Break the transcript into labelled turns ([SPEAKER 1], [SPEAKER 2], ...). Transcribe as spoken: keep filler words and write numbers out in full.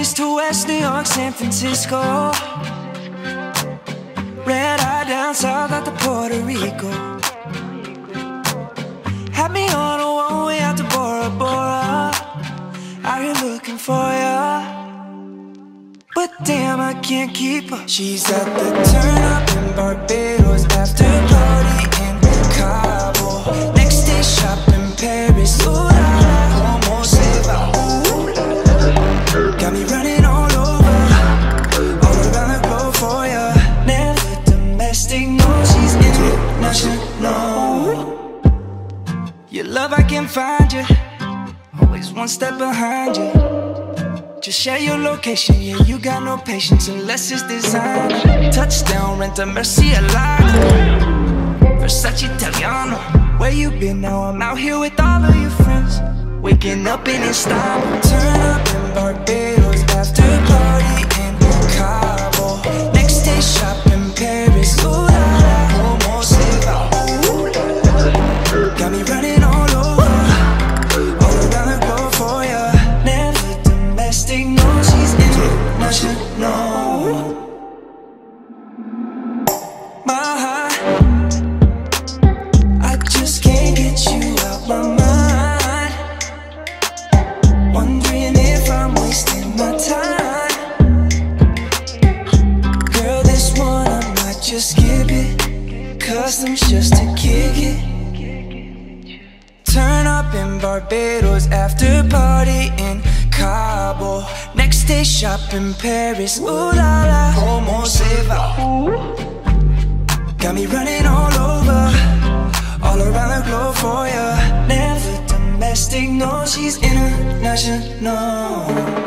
[SPEAKER 1] East to West, New York, San Francisco. Red eye down south out to Puerto Rico. Had me on a one-way out to Bora Bora. Out here looking for ya, but damn, I can't keep her. She's at the turn up in Barbados, after party in Cabo, next day shop in Paris. Ooh la la, como se va? Ooh, got me running all over, all around the globe for ya. Never domestic, no, she's international. Your love, I can find you, always one step behind you. Just share your location, yeah, you got no patience unless it's designed. Touchdown, rent a Murcielago, Versace Italiano. Where you been? Now I'm out here with all of your friends, waking up in Istanbul. Turn up in Barbados, after party in Cabo, next day shop in Paris. Ooh la la, como se va? Ooh, got me running all over, all around the globe for ya. Never domestic, no, she's international. My heart, I just can't get you out my mind. Wondering if I'm wasting my time. Girl, this one I might just skip it, customs just to kick it. Turn up in Barbados, after party in Cabo, next day shop in Paris. Ooh la la, como se va? Got me running all over, all around the globe for ya. Never domestic, no, she's international.